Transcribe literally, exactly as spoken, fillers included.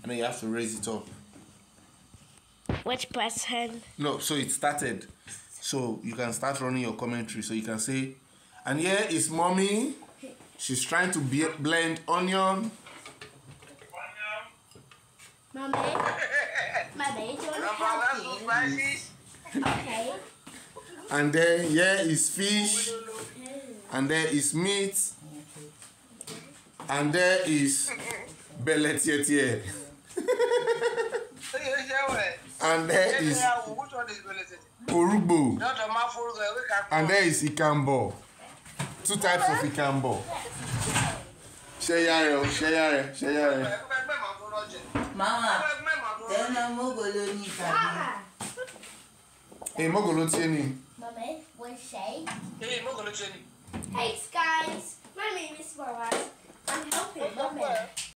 and then you have to raise it up. Which person? No, so it started. So you can start running your commentary. So you can say, and here is mommy. She's trying to be blend onion. Mommy? Mommy, do you want to help me? Okay. And then here is fish. And there is meat. And there is beletietier. And there is orubo. And there is ikambo. Two types of ikambo. Sheyare, sheyare, sheyare. Mama, then I'm mogolo ni tabi. Hey, mogolo tieni. Mommy, what's say? Hey, mogolo tieni. Hey guys, my name is Boaz. I'm helping Mommy.